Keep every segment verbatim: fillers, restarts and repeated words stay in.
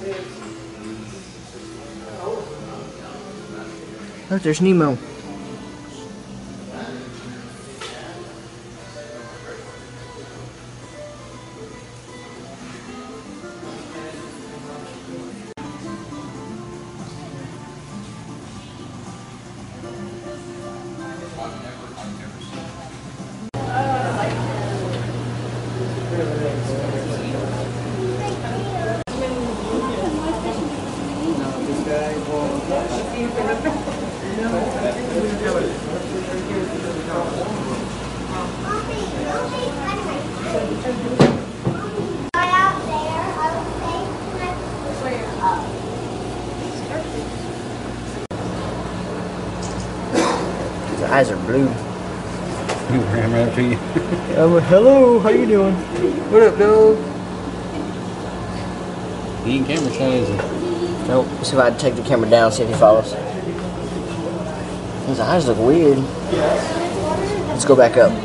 Look, there's Nemo. His eyes are blue. He ran right up to you. Um, hello, how you doing? What up, dog? He ain't camera shy, is he? Nope. Let's see if I can take the camera down, see if he follows. His eyes look weird. Let's go back up.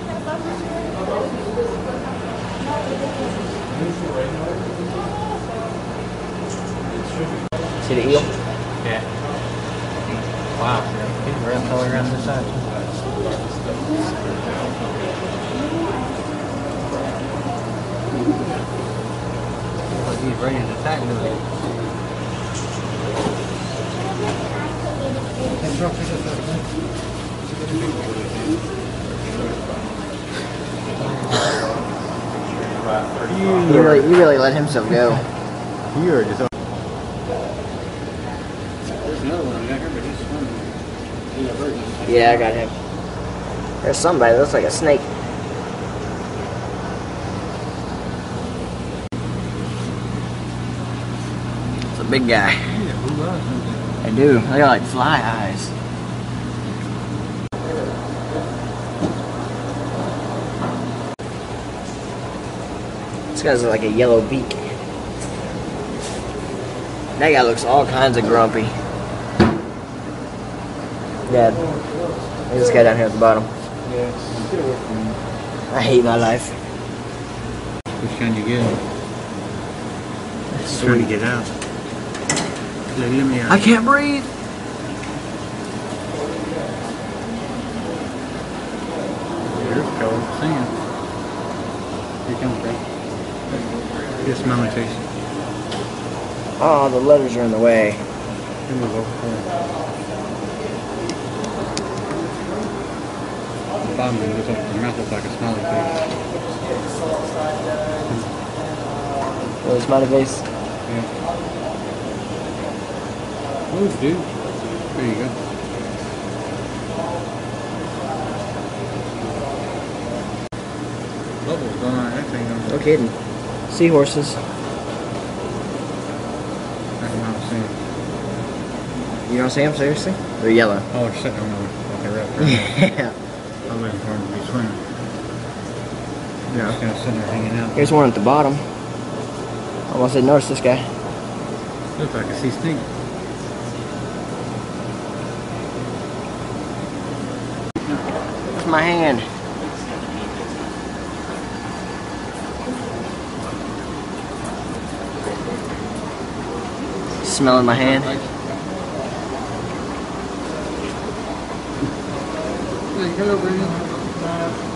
See the eel? Yeah. Wow. He's right all around this side. Like he's ready to attack me. You really, you really let himself go. You are just. There's another one down here, but he's swimming. He's a virgin. Yeah, I got him. There's somebody that looks like a snake. It's a big guy. Yeah, blue eyes, don't they? They do. They got like fly eyes. This guy's like a yellow beak. That guy looks all kinds of grumpy. Dad, look at this guy down here at the bottom. Yeah. I hate my life. Which kind you get? Sweet. Trying to get out. Like, let me out. I can't breathe. Here's cold sand. Here comes bro. Get a smelling face. Oh, the letters are in the way. Here we go. The bottom one looks like the mouth looks like a smiley face. Oh, smiley face. Yeah. Oh, dude. There you go. Bubbles going on that thing. No kidding. Seahorses. That's what I'm saying. You don't see them, seriously? They're yellow. Oh, they're sitting on the like a raptor. Yeah. I'm waiting for them to be swimming. They're just kind of sitting there hanging out. Here's one at the bottom. Almost didn't notice this guy. Looks like a sea snake. Where's my hand? Smelling my hand. Hello, Brandon.